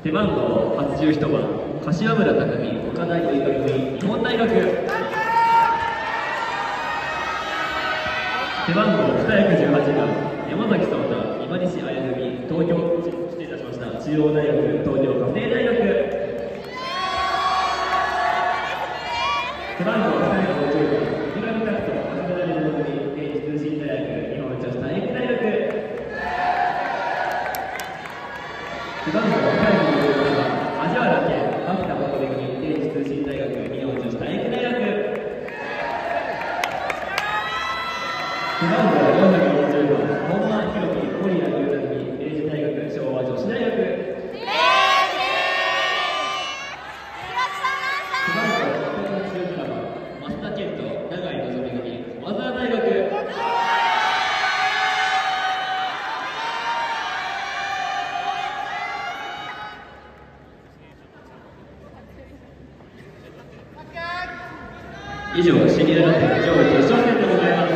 背番号81番、柏村匠海、岡大医学院日本大学。背番号218番、山崎壮太、今西綾文、東京、失礼いたしました、中央大学、東京家庭大学。背番号250番、三上拓人、早稲田大学、電気通信大学、日本女子体育大学。背番号256番、梶原健、秋田誠組、電気通信大学、日本女子体育大学。背番号440番、本間弘樹、守谷優太組、明治大学、昭和女子大学。背番号687番、増田健人、永井望組、駒澤大学。以上、シニアラテン上位決勝戦でございます。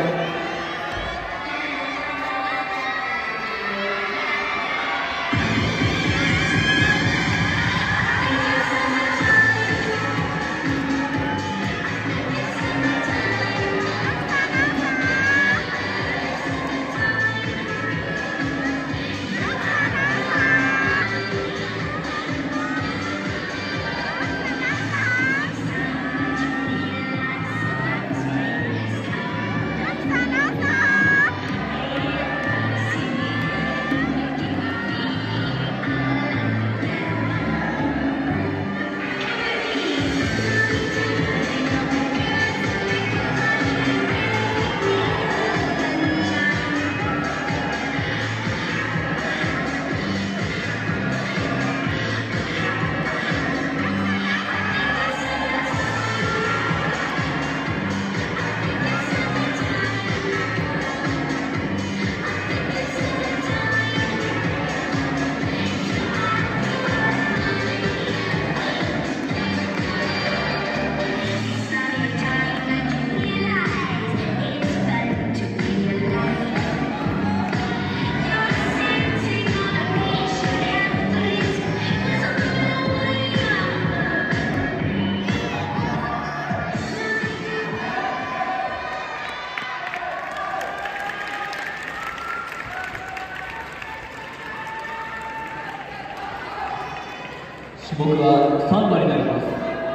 種目はサンバになります。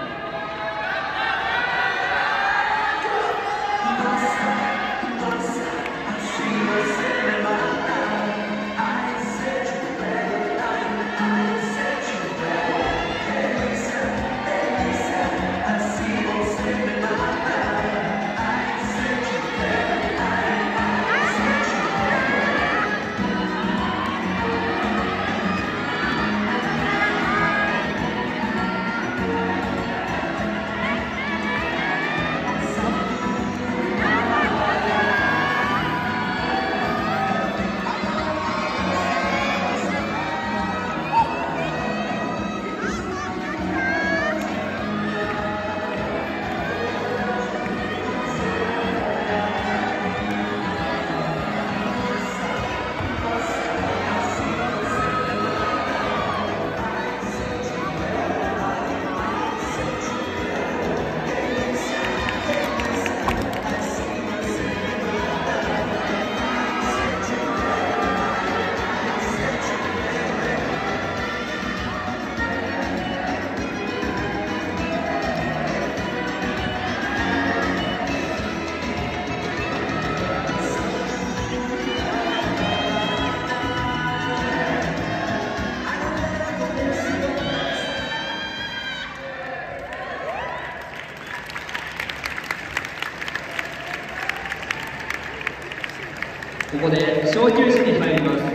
ここで小休止に入ります。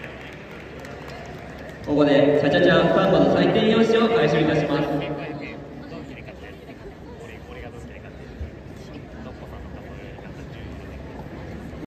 ここでチャチャチャサンバの採点用紙を回収いたします。